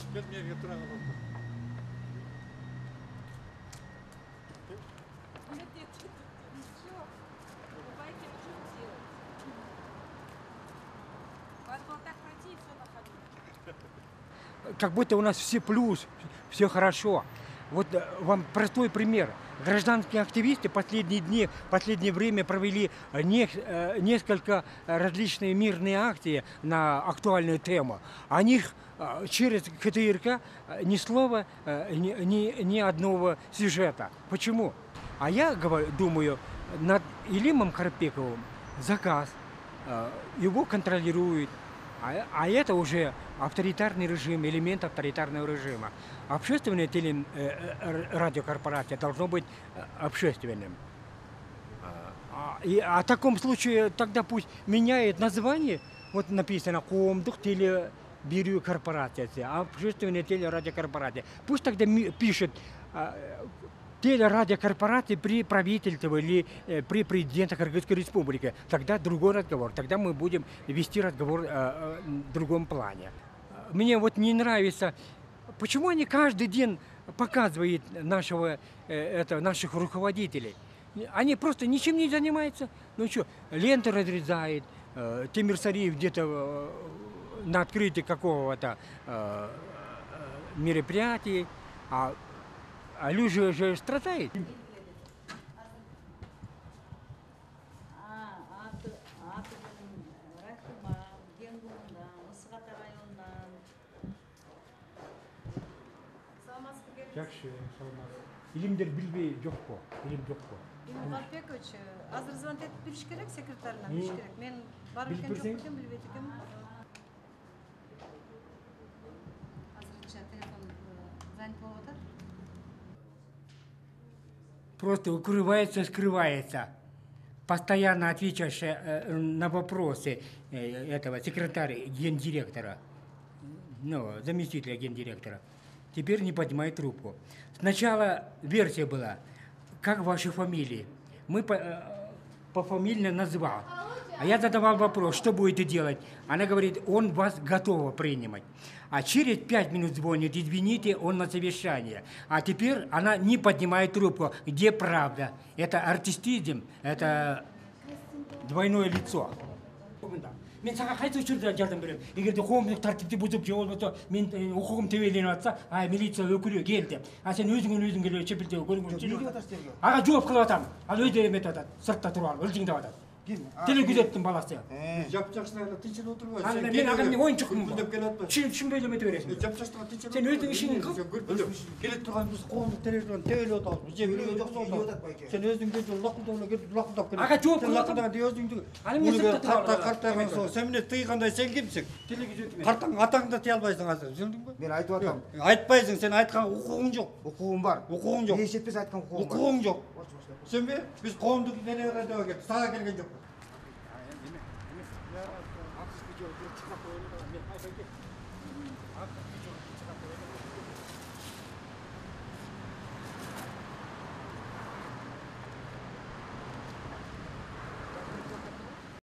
Gel bir getir abi. Как будто у нас все плюс, все хорошо. Вот вам простой пример. Гражданские активисты последнее время провели несколько различные мирные акции на актуальную тему. О них через ХТРК ни слова, ни одного сюжета. Почему? А я думаю, над Илимом Карпековым заказ, его контролирует. А это уже авторитарный режим, элемент авторитарного режима. Общественная радиокорпорация должно быть общественным. А в таком случае тогда пусть меняет название. Вот написано «Коомдук телебирю-корпорация», общественная телерадиокорпорация. Пусть тогда пишет телерадиокорпорации при правительстве или при президенте Кыргызской республики. Тогда другой разговор. Тогда мы будем вести разговор в другом плане. Мне вот не нравится, почему они каждый день показывают наших руководителей. Они просто ничем не занимаются. Ну что, ленты разрезает, Тимир Сариев где-то на открытии какого-то мероприятия, а люди уже страдают. Жақсы, саламат. Илимдер билбей жоқ қо, илим жоқ қо. Илим Карпекович, азыр звонок етіп беріш керек, секретарына беріш керек. Мен барып екен жоқ екен, білбейді екен. Азырынша телефон занят болып жатыр. Просто скрывается. Постоянно отвечаешь на вопросы этого секретаря, гендиректора, заместителя гендиректора. Теперь не поднимает трубку. Сначала версия была, как ваши фамилии. Мы пофамильно назвал. А я задавал вопрос, что будете делать? Она говорит, он вас готова принимать. А через 5 минут звонит, извините, он на совещании. А теперь она не поднимает трубку. Где правда? Это артистизм, это двойное лицо. Мен саған қайсы учурда жардам берем. Эгерде коомдук тартипти бузуп же болбосо, мен укугум тебеленип атса, милиция өкүлү кел деп. А сен өзүң келип чепилтеп көрүңүз. Ага жооп кылып атам. Ал өйдө эметип атат. Сыртта туруп алып ылжыңдап атат. Телегүзөттүн баласы. Жапжашына тынчын отурбай. Мен агам оюнчукмун. Түшүнбөй эле эметип бересиң. Жапжашына тынчын. Сен өзүң ишиңди кыл. Келип турганыбыз коомдук телевизион тебелеп атабыз. Же бирөө жоксо. Сен өзүң келип лакылдап келип. Ага жооп кылып лакылдап өзүңдү. Аны мен сыртта туруп картаган соң сен эмне тыйгандай сен кимсиң? Телегүзөт. Картаң атаңды тыя албайсың азыр. Түшүндүңбү? Мен айтып атам. Айтпайсың, сен айткан укугуң жок. Укугум бар. Укугуң жок. Эч жетпес айткан укугум бар. Укугуң жок. Сенби? Биз коомдук телерадиого келип, сага келген жок.